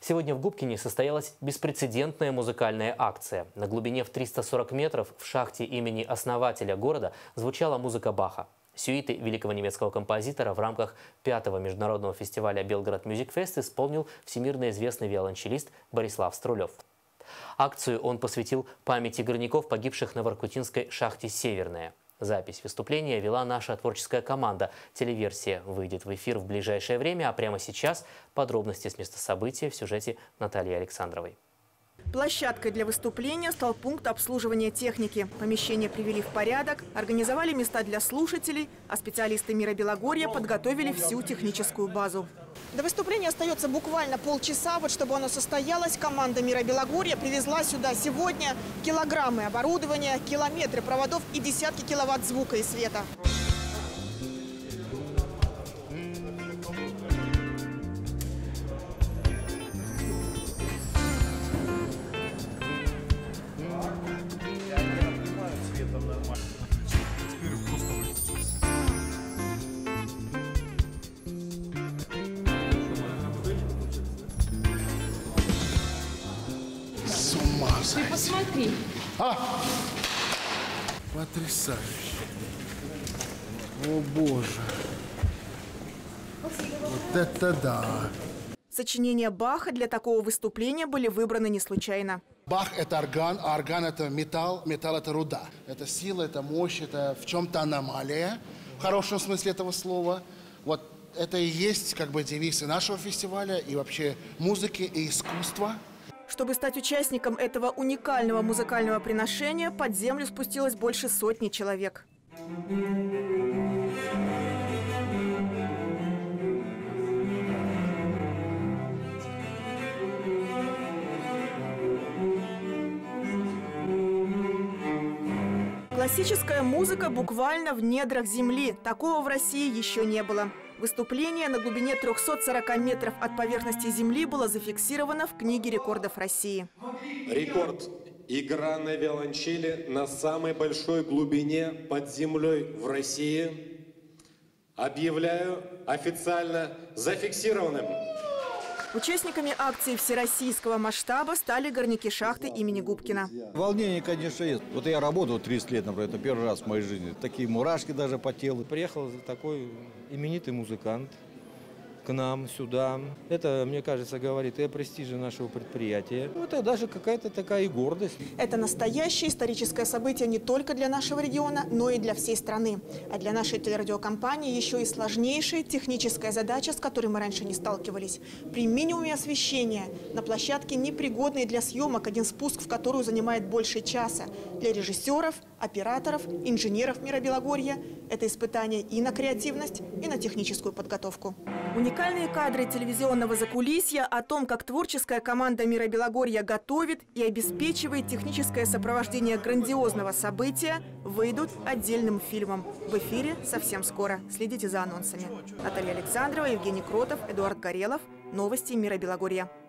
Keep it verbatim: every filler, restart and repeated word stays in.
Сегодня в Губкине состоялась беспрецедентная музыкальная акция. На глубине в триста сорок метров в шахте имени основателя города звучала музыка Баха. Сюиты великого немецкого композитора в рамках пятого международного фестиваля «Белград Мюзик Фест» исполнил всемирно известный виолончелист Борислав Струлев. Акцию он посвятил памяти горняков, погибших на воркутинской шахте «Северная». Запись выступления вела наша творческая команда. Телеверсия выйдет в эфир в ближайшее время, а прямо сейчас подробности с места события в сюжете Натальи Александровой. Площадкой для выступления стал пункт обслуживания техники. Помещение привели в порядок, организовали места для слушателей, а специалисты Мира Белогорья подготовили всю техническую базу. До выступления остается буквально полчаса. Вот чтобы оно состоялось, команда Мира Белогорья привезла сюда сегодня килограммы оборудования, километры проводов и десятки киловатт звука и света. Ты посмотри. А! Потрясающе. О, Боже. Вот это да. Сочинения Баха для такого выступления были выбраны не случайно. Бах – это орган, а орган – это металл, металл – это руда. Это сила, это мощь, это в чем-то аномалия, в хорошем смысле этого слова. Вот это и есть как бы девиз и нашего фестиваля, и вообще музыки, и искусства. Чтобы стать участником этого уникального музыкального приношения, под землю спустилось больше сотни человек. Классическая музыка буквально в недрах земли. Такого в России еще не было. Выступление на глубине трёхсот сорока метров от поверхности Земли было зафиксировано в Книге рекордов России. Рекорд. Игра на виолончели на самой большой глубине под землей в России объявляю официально зафиксированным. Участниками акции всероссийского масштаба стали горняки шахты имени Губкина. Волнение, конечно, есть. Вот я работал тридцать лет, например, это первый раз в моей жизни. Такие мурашки даже по телу. Приехал такой именитый музыкант к нам сюда. Это, мне кажется, говорит и о престиже нашего предприятия. Это даже какая-то такая и гордость. Это настоящее историческое событие не только для нашего региона, но и для всей страны. А для нашей телерадиокомпании еще и сложнейшая техническая задача, с которой мы раньше не сталкивались. При минимуме освещения на площадке непригодный для съемок, один спуск в которую занимает больше часа. Для режиссеров, операторов, инженеров Мира Белогорья это испытание и на креативность, и на техническую подготовку. Уникальные кадры телевизионного закулисья о том, как творческая команда Мира Белогорья готовит и обеспечивает техническое сопровождение грандиозного события, выйдут отдельным фильмом. В эфире совсем скоро. Следите за анонсами. Наталья Александрова, Евгений Кротов, Эдуард Горелов. Новости Мира Белогорья.